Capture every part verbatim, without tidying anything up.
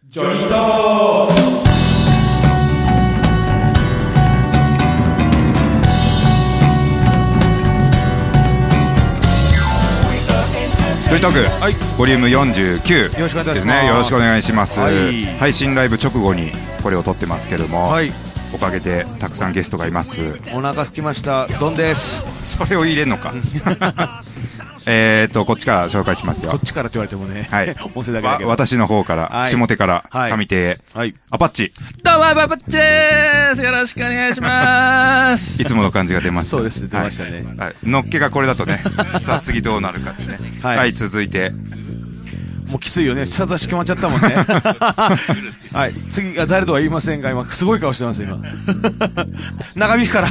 ジョニートージョニートーク、はい、ボリュームよんじゅうきゅうですね。よろしくお願いします、はい、配信ライブ直後にこれを撮ってますけども、はい、おかげでたくさんゲストがいます。 お腹空きました、ドンです。 それを入れんのかえーとこっちから紹介しますよ。 こっちからって言われてもね、 はい、 音声だけだけど、 私の方から、はい、下手から上手へ、はい、アパッチ。 どうもアパッチです。よろしくお願いしますいつもの感じが出ます。 そうです、出ましたね、 はいはい、のっけがこれだとねさあ次どうなるかってね、はい、はい、続いてもうきついよね、下出し決まっちゃったもんねはい、次が誰とは言いませんが、今すごい顔してます今長引くから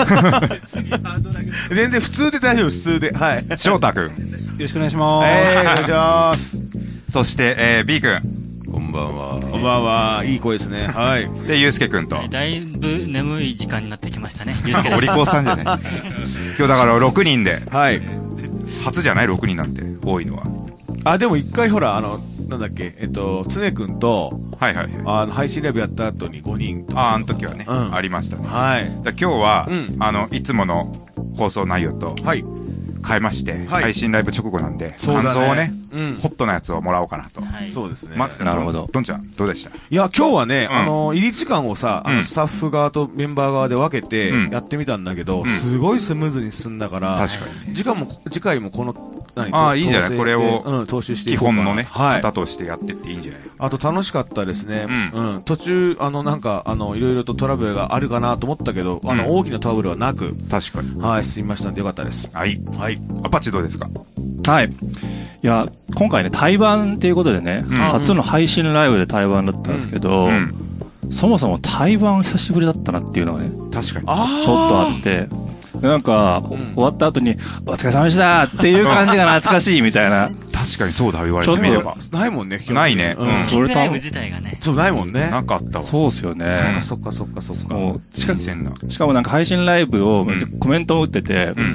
全然普通で大丈夫、普通で。はい、 翔太くん、よろしくお願いします。 えー、お願いします。 そして、えー、B くん、 こんばんは。 こんばんは、いい声ですね。はい。 で、ゆうすけくんと、 だいぶ眠い時間になってきましたね。 ゆうすけお利口さんじゃない今日だからろくにんで、 はい、 初じゃないろくにんなんて多いのは。 あ、でも一回ほら、あのなんだっけ、えっと常くんと、はいはいはい、あの配信ライブやった後にごにんとか、 ああの時はね、うん、ありましたね。はい。だ今日は、うん、あのいつもの放送内容と変えまして、はい、配信ライブ直後なんで、感想をね、うん、ホットなやつをもらおうかなと。 はい、そうですね。 ま、 なるほど。 どんちゃんどうでした？ いや今日はね、うん、あの入り時間をさ、あのスタッフ側とメンバー側で分けてやってみたんだけど、うん、すごいスムーズに進んだから、確かに時間も次回もこのああいいんじゃない、これを踏襲して基本のね型としてやってっていいんじゃない。 あと楽しかったですね。うん途中あのなんかあのいろいろとトラブルがあるかなと思ったけど、あの大きなトラブルはなく、確かに、はい、進みましたんでよかったです。はいはい。アパッチどうですか？ はい、いや今回ね対バンっていうことでね、初の配信ライブで対バンだったんですけど、そもそも対バン久しぶりだったなっていうのがね、確かにちょっとあって、なんか、うん、終わった後にお疲れ様でしたっていう感じが懐かしいみたいな確かにそうだ、言われてみればないもんね。 ないね。 うん、それライブ自体がね、 そうないもんね。 なかったわ。 そうっすよね。 そっかそっかそっかそっか。 しかしかもなんか配信ライブをコメントを打ってて、うん、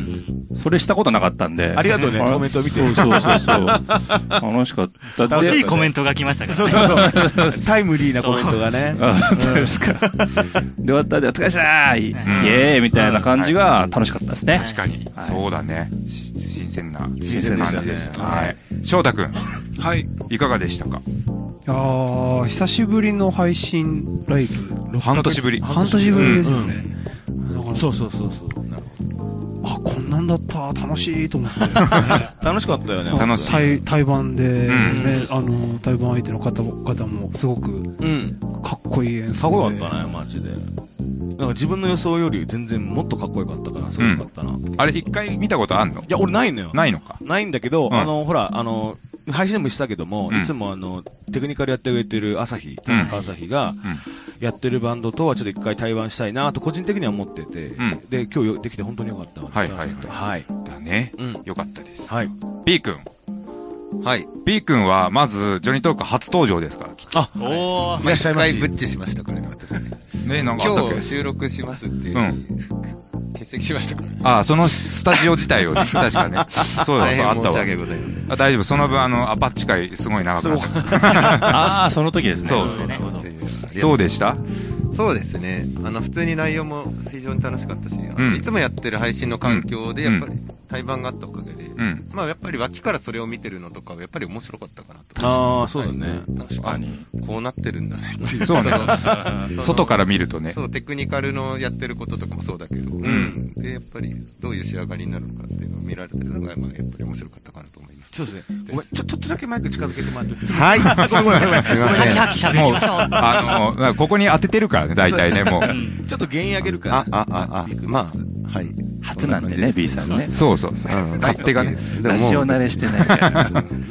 それしたことなかったんで、 ありがとうね、コメントを見て。 そうそうそうそう楽しかった。 欲しいコメントが来ましたから。そうそうそうタイムリーなコメントがね。 そうですか。で終わったでお疲れしたーイエーイみたいな感じが楽しかったですね。 確かにそうだね。新鮮な感じでした。はい。翔太くん、はい、いかがでしたか？ ああ、久しぶりの配信ライブ。 半年ぶり。 半年ぶりですよね。 そうそうそうそう。 あ、こんなんだった、楽しいと思って。 楽しかったよね。 楽しい。対対バンでね、あの対バン相手の方方もすごくかっこいい演奏で。 かっこよかったね、マジで。なんか自分の予想より全然もっとかっこよかったからすごかったな。 あれ一回見たことあんの？いや俺ないのよ。 ないのか。 ないんだけど、あのほらあの。配信でもしたけども、うん、いつもあのテクニカルやってくれてる朝日、田中朝日がやってるバンドとはちょっと一回対バンしたいなと個人的には思ってて、うん、で今日できて本当によかった。 はいはいはい、はい、だね、うん、よかったです。はい。B 君、 はい。 B 君はまずジョニートーク初登場ですから。 あ、おー、いらっしゃいませ。 一回ブッチしましたからね私ね。 ね、なんか今日収録しますっていう、うん、欠席しましたからね。 ああ、そのスタジオ自体を、ね、確かね。そうだ、そうあったわ。 申し訳ございません。 あ、大丈夫、その分あのアパッチ会すごい長くなった。 ああ、その時ですね。 そうそうね。どうでした？ そうですね。あの普通に内容も非常に楽しかったし、うん、いつもやってる配信の環境でやっぱり対バンがあったおかげで、うん、まあやっぱり脇からそれを見てるのとかはやっぱり面白かったかなと。 ああ、そうだね。 確かにこうなってるんだねっていう。 そうね。外から見るとね。 そう、テクニカルのやってることとかもそうだけど、うん、でやっぱりどういう仕上がりになるのかっていうのを見られてるのがまあやっぱり面白かったかなと思います。 そうですね。ごめん、ちょちょっとだけマイク近づけてもらって。 はい。ごめんごめんごめん。すみません。 ハキハキ喋りましょう。 あのここに当ててるからね、大体ねもう。 ちょっと原因上げるから。 ああああ。まあはい。 初なんでね B さんね。 そうそうそう。勝手がね。 ラジオ慣れしてないみたいな。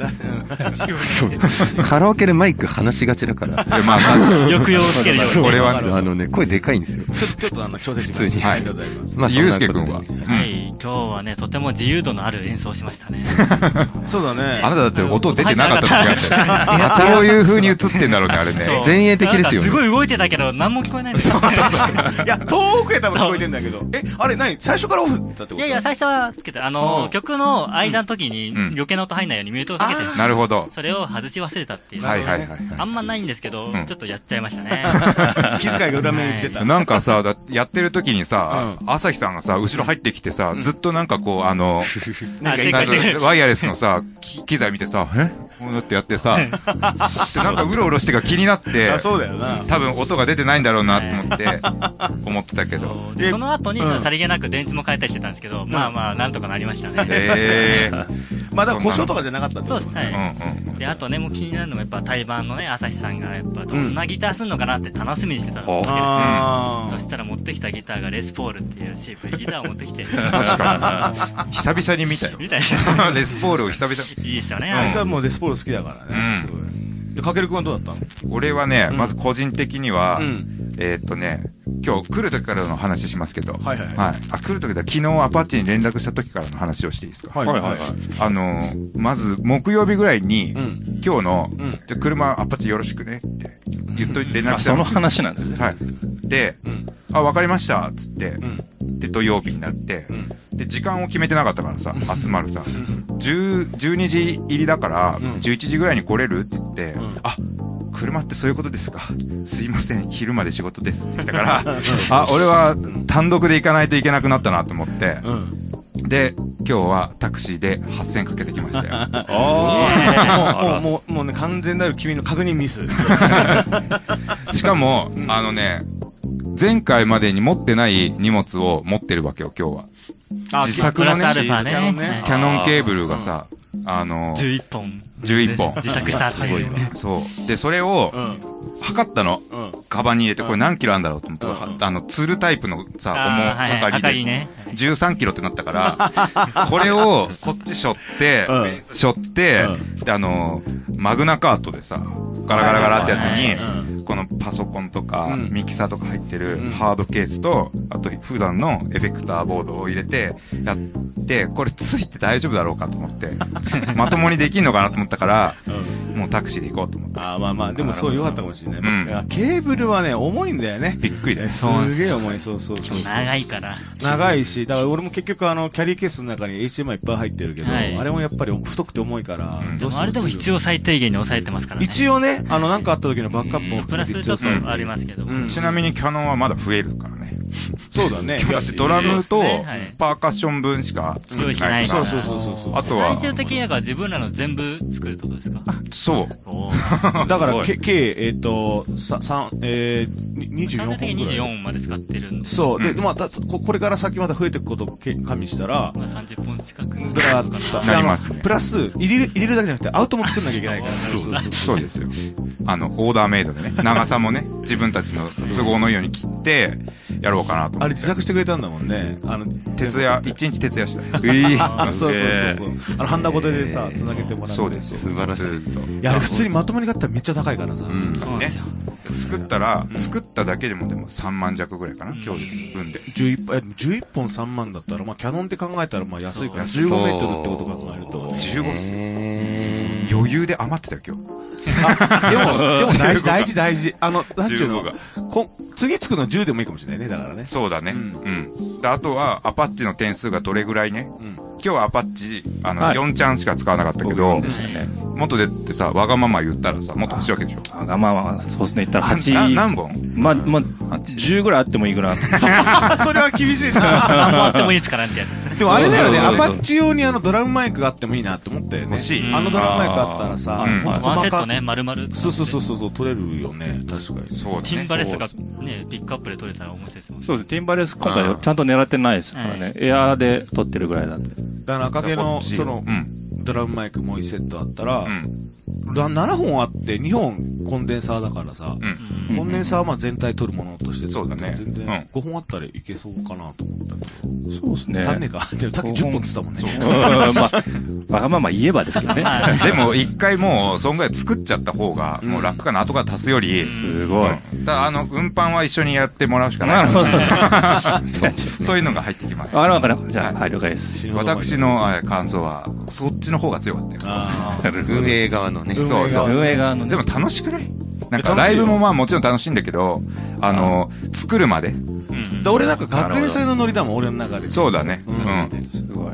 カラオケでマイク話しがちだから。 まあ抑揚をつけるように。 これはあのね声でかいんですよ。 ちょっとちょっとあの調整します。普通に。 はい。まあゆうすけくんは。 はい。今日はねとても自由度のある演奏をしましたね。 そうだね。 あなただって音出てなかった時あった。どういう風に映ってんだろうねあれね。 前衛的ですよね。 すごい動いてたけど何も聞こえないんですよ。 いや遠くへ多分聞こえてんだけど。えあれ何最初からオフたってこと？ いやいや、最初はつけて、あの、曲の間の時に余計な音入んないようにミュートをかけてるんですよ。 なるほど。 それを外し忘れたっていう。 はいはいはい。 あんまないんですけど、ちょっとやっちゃいましたね。 気遣いが裏目に出た。 なんかさ、やってる時にさ、朝日さんがさ、後ろ入ってきてさ、ずっとなんかこう、あの、ワイヤレスのさ、機材見てさ、えこうやってやってさ、なんかうろうろしてが気になって、 そうだよな。 多分音が出てないんだろうなと思って、思ってたけど。 で、その後にさりげなく電池も変えたりしてたんですけど、まあまあ、なんとかなりましたね。へー。まだ故障とかじゃなかったんですそうです、はい。で、あとね、もう気になるのがやっぱ対バンのね、朝日さんがやっぱどんなギターすんのかなって楽しみにしてたわけですよ。そしたら持ってきたギターがレスポールっていうシープリギターを持ってきて。 確かに。久々に見たよ。 見たよ。 レスポールを久々 に。いいですよね。 あいつはもうレスポール好きだからね。すごい。で、かけるくんはどうだったの？ 俺はね、まず個人的には、えっとね、今日来る時からの話しますけど、はいはい。はい。あ、来る時だ、昨日アパッチに連絡した時からの話をしていいですか？はいはいはい。あの、まず、木曜日ぐらいに、今日の、じゃ車アパッチよろしくねって言っといて連絡した。 その話なんですね。 はい。で、あ、わかりました、つって、で、土曜日になって、で、時間を決めてなかったからさ、集まるさ、じゅう、じゅうにじ入りだから、じゅういちじぐらいに来れるって言って、あ、車ってそういうことですか。すいません、昼まで仕事ですって言ったから、あ、俺は単独で行かないといけなくなったなと思って、で、今日はタクシーではっせんかけてきましたよ。 ああ、もう、もうね、完全なる君の確認ミス。 しかも、あのね、前回までに持ってない荷物を持ってるわけよ、今日は。自作のね、キャノンケーブルがさ、あの、 じゅういっぽん。 じゅういっぽん。 自作したっていう。 そう。で、それを、測ったの。カバンに入れて、これ何キロあるんだろうと思って、あの、ツルタイプのさ、重測りで、じゅうさんキロってなったから、これを、こっち背負って、背負って、で、あの、マグナカートでさ、ガラガラガラってやつに、このパソコンとか、ミキサーとか入ってるハードケースと、あと普段のエフェクターボードを入れて、やって、これついて大丈夫だろうかと思って、まともにできんのかなと思ったから、もうタクシーで行こうと思って。 ああ、まあまあ、でもそう良かったかもしれない。うん、ケーブルはね、重いんだよね。 びっくりだよ。 すげえ重い、そうそうそう。 長いから。 長いし、だから俺も結局あの、キャリーケースの中に エイチディーエムアイ いっぱい入ってるけど、はい、あれもやっぱり太くて重いから。 うん、でもあれでも必要最低限に抑えてますからね。 一応ね、あの、なんかあった時のバックアップもプラスちょっとありますけど。 うん、ちなみにキャノンはまだ増えるからね。 そうだね。 だってドラムとパーカッション分しか作ってないから。 そうそうそうそう。 あとは。 最終的にだから自分らの全部作るってことですか？ そう。 だから、計、えっと、さ、三、えー、にじゅうよんほんぐらい。 にじゅうよんまで使ってるんで。 そう。で、まあ、これから先また増えていくことを加味したら、 まあさんじゅっぽん近く。 ぐらいなりますね。プラス、入れる、入れるだけじゃなくて、アウトも作んなきゃいけないから。 そうですよ。あの、オーダーメイドでね、長さもね、自分たちの都合のように切って、やろうかなと思って。 あれ自作してくれたんだもんね。あの、 徹夜、一日徹夜した。 ええ。そうそうそうそう。あの、ハンダゴテでさ、繋げてもらって。 そうです。素晴らしい。 いや、普通にまともに買ったらめっちゃ高いからさ。 うん。そうですよ。 作ったら、作っただけでもでもさんまん弱ぐらいかな、今日で分で。 じゅういっ、じゅういっぽんさんまんだったら、まあ、キャノンで考えたら、まあ、安いから、じゅうごメートルってこと考えると。 じゅうごっす。余裕で余ってたよ、今日。 あ、でも、でも大事、大事、大事。あの、なんちゅうのこ、次つくのじゅうでもいいかもしれないね、だからね。 そうだね。うん。で、あとは、アパッチの点数がどれぐらいね。今日はアパッチ、あの、よんチャンしか使わなかったけど、もっとでってさ、わがまま言ったらさ、もっと欲しいわけでしょ。 わがまま、そうですね、言ったらはち。 何本まあ、まあ、じゅうぐらいあってもいいぐらい。 それは厳しいな。 何本あってもいいですからってやつですね。 でもあれだよね、アパッチ用にあのドラムマイクがあってもいいなって思ったよね。 欲しい。 あのドラムマイクあったらさ、ワンセットね、丸々。 そうそうそうそう、取れるよね、確かに。 そうだね。 ティンバレスがね、ピックアップで取れたら面白いですもんね。 そうです、ティンバレス今回ちゃんと狙ってないですからね。エアーで取ってるぐらいなんで。 だから赤毛の、その、ドラムマイクもういちセットあったら、ななほんあってにほんコンデンサーだからさ、コンデンサーはまあ全体取るものとしてそうだね。 全然ごほんあったらいけそうかなと思ったけど。 そうですね。 足んねえか。でもさっきじゅっぽんって言ったもんね。 まあ、わがまま言えばですけどね。 でも一回もう、そんぐらい作っちゃった方が、もう楽かな、後から足すより。 すごい。 だあの、運搬は一緒にやってもらうしかない。なるほど。そういうのが入ってきます。 あ、わかりました。じゃあ、はい、了解です。 私の感想は、そっちの方が強かったよ。 運営側のね。 そうそう。 運営側のね。 でも楽しくない？なんかライブもまあもちろん楽しいんだけど、あの、作るまで。 で俺なんか学園祭のノリだもん、俺の中で。 そうだね。 うん。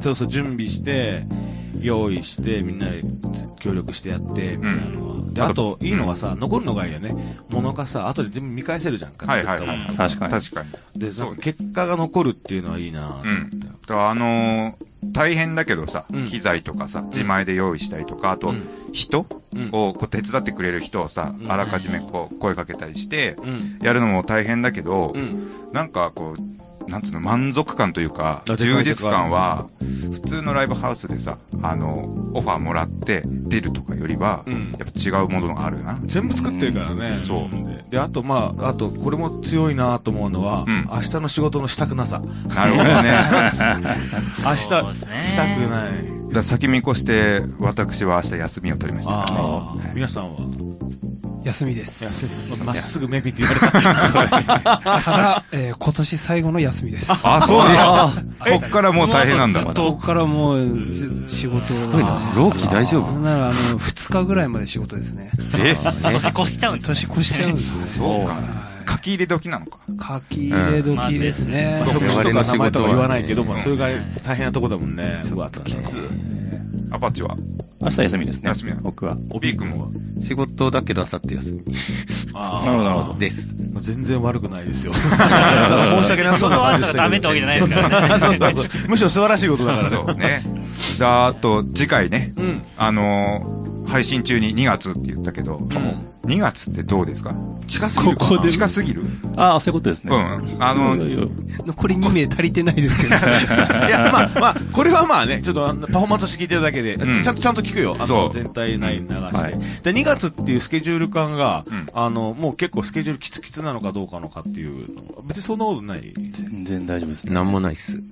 そうそう、準備して、用意して、みんなで協力してやって、みたいなのは。で、あと、いいのがさ、残るのがいいよね。ものがさ、後で全部見返せるじゃんか。 はいはいはい。 確かに。 確かに。 で、結果が残るっていうのはいいなぁ。うん。 だからあの大変だけどさ、機材とかさ、自前で用意したりとか、あと、人をこう手伝ってくれる人をさ、あらかじめこう声かけたりして、やるのも大変だけど、なんかこう、なんつうの、満足感というか、充実感は、普通のライブハウスでさ、あの、オファーもらって出るとかよりは、やっぱ違うものがあるな。 全部作ってるからね。そう。で、あと、まあ、あと、これも強いなと思うのは、明日の仕事のしたくなさ。 なるほどね。 明日、したくない。 だ先見越して、私は明日休みを取りましたからね。 皆さんは休みです。 まっすぐ目見て言われた。 ただ、えー、今年最後の休みです。 あ、そうなんだ。こっからもう大変なんだ。 ここからもう仕事が。労基大丈夫？ ならあのふつかぐらいまで仕事ですね。 え？年越しちゃうん年越しちゃうんです。 そうか。書き入れ時なのか。 書き入れ時ですね。 職種とか名前とか言わないけども、それが大変なとこだもんね。うわ、きつ。 アパッチは明日休みですね。 休みなの。 僕は。 おビー君は仕事だけど明後日休み。 ああ、なるほど、なるほど。 です。 全然悪くないですよ。申し訳なさそうな感じでしたけど。 ダメってわけじゃないですからね。 むしろ素晴らしいことだからね。 そうね。あと、次回ね。あの、配信中ににがつって言ったけど、にがつってどうですか？ 近すぎる。 ここで近すぎる？ ああ、そういうことですね。 うん。あの、 残りにめい足りてないですけど。いや、まあ、まあ、これはまあね、ちょっとパフォーマンスして聞いてるだけで、ちゃんと、ちゃんと聞くよ。あの、全体内流して。で、にがつっていうスケジュール感が、あの、もう結構スケジュールキツキツなのかどうかのかっていう、別にそんなことない。 全然大丈夫ですね。 なんもないっす。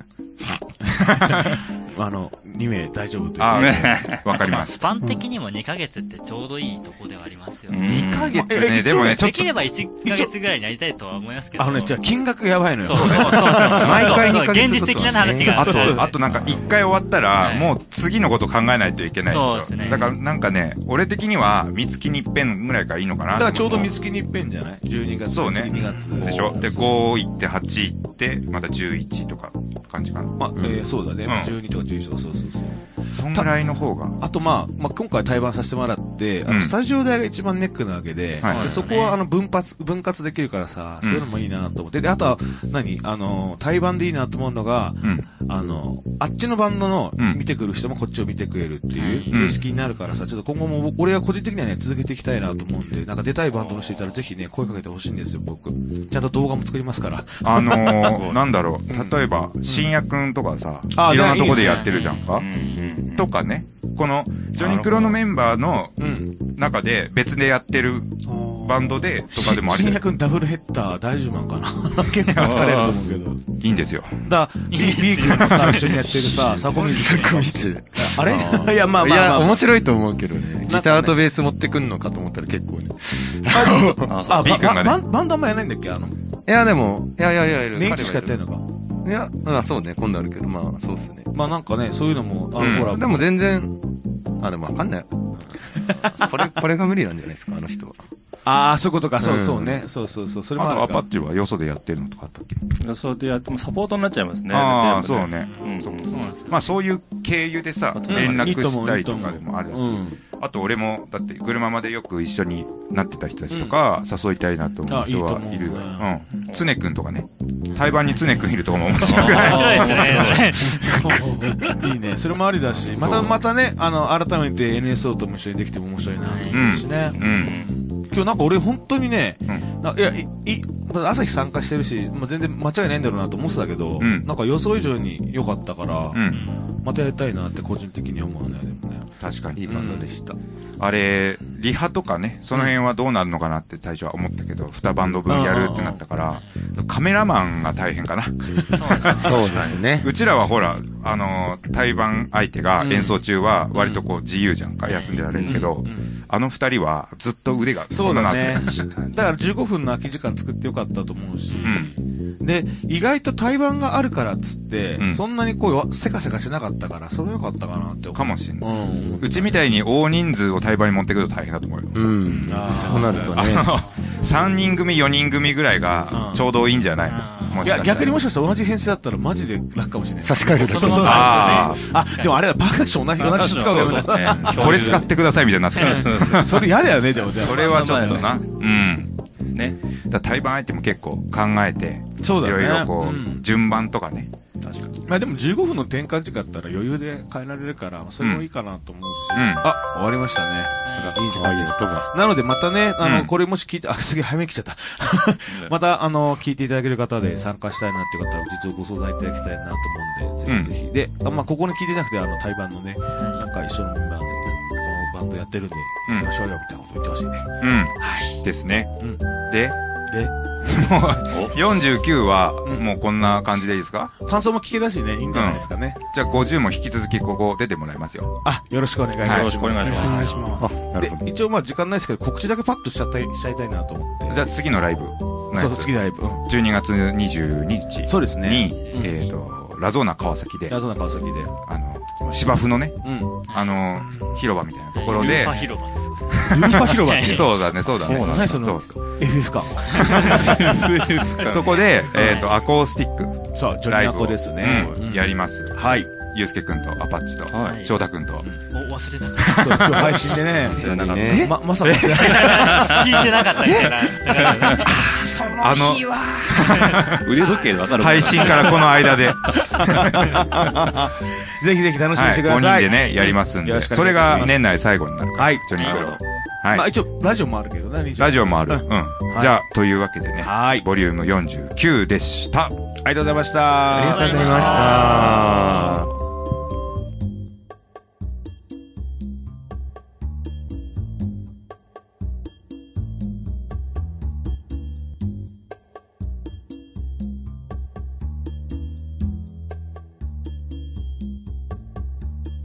あの、にめい大丈夫という。 ああ、わかります。 スパン的にもにかげつってちょうどいいとこではありますよね。にかげつね、でもね、ちょっと。 できればいっかげつぐらいになりたいとは思いますけど。 あのね、じゃあ金額やばいのよ。 そうそうそう。毎回にかげつ。現実的な話が。 あと、あとなんかいっかい終わったら、もう次のこと考えないといけないでしょ。そうですね。だからなんかね、俺的には、三月に一遍ぐらいがいいのかな。 だからちょうど三月に一遍じゃない ?じゅうにがつ。 そうね。 にがつ。 でしょ。で、ご行ってはち行って、またじゅういちとか感じかな。 まあ、えそうだね。じゅうにとかじゅういちとか、そうそうそう。 そんぐらいの方が。 あとまあ、まあ今回対バンさせてもらって、あの、スタジオ代が一番ネックなわけで、そこはあの、分割、分割できるからさ、そういうのもいいなと思って。で、あとは、何あの、対バンでいいなと思うのが、あの、あっちのバンドの見てくる人もこっちを見てくれるっていう形式になるからさ、ちょっと今後も俺は個人的にはね、続けていきたいなと思うんで、なんか出たいバンドの人いたらぜひね、声かけてほしいんですよ、僕。ちゃんと動画も作りますから。 あのー、なんだろう、例えば、深夜くんとかさ、いろんなとこでやってるじゃんかとかね、この、ジョニクロのメンバーの中で別でやってるバンドでとかでもあり深夜くんダブルヘッダー大丈夫なんかな結構疲れると思うけど。 いいんですよ。 だ、ビー君とさ、一緒にやってるさ、サコミツ。 サコミツ。 あれいや、まあまあ。 いや、面白いと思うけどね。ギターとベース持ってくんのかと思ったら結構ね。 あ、ビー君がね。 バンドあんまやらないんだっけあの。いや、でも、いやいやいやいや、 年一しかやってんのか。 いや、まあそうね、今度あるけど、まあそうっすね。 まあなんかね、そういうのも、あの、ほら。 でも全然、あ、でもわかんない。これ、これが無理なんじゃないですか、あの人は。 ああ、そういうことか、そうそうね。そうそうそう。それもあとアパッチはよそでやってるのとかあったっけ？ よそでやってもサポートになっちゃいますね。 ああ、そうね。まあそういう経由でさ、連絡したりとかでもあるし。あと俺も、だって車までよく一緒になってた人たちとか、誘いたいなと思う人はいる。うん。常くんとかね。対バンに常くんいるとかも面白くない？ 面白いですね。いいね。それもありだし、またまたね、あの、改めて エヌエスオー とも一緒にできても面白いなと思うしね。うん。今日なんか俺本当にね、いや、い、い、朝日参加してるし、まあ、全然間違いないんだろうなと思ってたけど、なんか予想以上に良かったから、またやりたいなって個人的に思うね、でもね。 確かに。 いいバンドでした。 あれ、リハとかね、その辺はどうなるのかなって最初は思ったけど、にバンド分やるってなったから、カメラマンが大変かな。 そうですね。 うちらはほら、あの、対バン相手が演奏中は割とこう自由じゃんか、休んでられるけど、あの二人はずっと腕がそうだね。だからじゅうごふんの空き時間作ってよかったと思うし、で、意外と対バンがあるからっつって、そんなにこう、せかせかしなかったから、それよかったかなって思う。 かもしんない。うちみたいに大人数を対バンに持ってくると大変だと思うよ。 うん。そうなるとね。 さんにん組、よにん組ぐらいがちょうどいいんじゃないの？ いや、逆にもしかしたら同じ編成だったらマジで楽かもしれない。 差し替えるだけ。 ああ、でもあれだ、パーカッション同じ、同じ使うからね。これ使ってくださいみたいになってる。 それ嫌だよね、でもね。 それはちょっとな。うん。ね。だ対バン相手も結構考えて、 そうだね。 いろいろこう、順番とかね。 確かに。まあでもじゅうごふんの転換時間だったら余裕で変えられるから、それもいいかなと思うし。あ、終わりましたね。いい時間です。なのでまたね、あの、これもし聞いて、あ、すげえ早めに来ちゃった。また、あの、聞いていただける方で参加したいなっていう方は、実はご相談いただきたいなと思うんで、ぜひぜひ。で、まあここに聞いてなくて、あの、対バンのね、なんか一緒のメンバーで、このバンドやってるんで、行きましょうよ、みたいなこと言ってほしいね。 うん。はい。ですね。で、で、もう、よんじゅうきゅうは、もうこんな感じでいいですか？ 感想も聞けたしね、いいんじゃないですかね。 じゃあごじゅうも引き続きここ出てもらいますよ。 あ、よろしくお願いします。よろしくお願いします。 で、一応まあ時間ないですけど、告知だけパッとしちゃったしちゃいたいなと思って。 じゃあ次のライブ。 そう、次のライブ。 じゅうにがつにじゅうににち。 そうですね。 に、えっと、ラゾーナ川崎で。 ラゾーナ川崎で。 あの、芝生のね、あの、広場みたいなところで。 ルーファ広場。 ルーファ広場って。 そうだね、そうだね。 何その エフエフ か。 そこで、えっと、アコースティック。 そう、ジョニーアコですね。 やります。 はい。 ゆうすけくんと、アパッチと、翔太くんと。 お、忘れたかった。今日配信でね。 忘れなかった。 ま、まさか。 聞いてなかったみたいな。 あの日は。 腕時計でわかる。 配信からこの間で。 ぜひぜひ楽しみにしてください。 ごにんでね、やりますんで。それが年内最後になるから。はい。ジョニークロ。 はい。まあ一応、ラジオもあるけどね。 ラジオもある。うん。じゃあ、というわけでね。はい。ボリュームよんじゅうきゅうでした。 ありがとうございました。 ありがとうございました。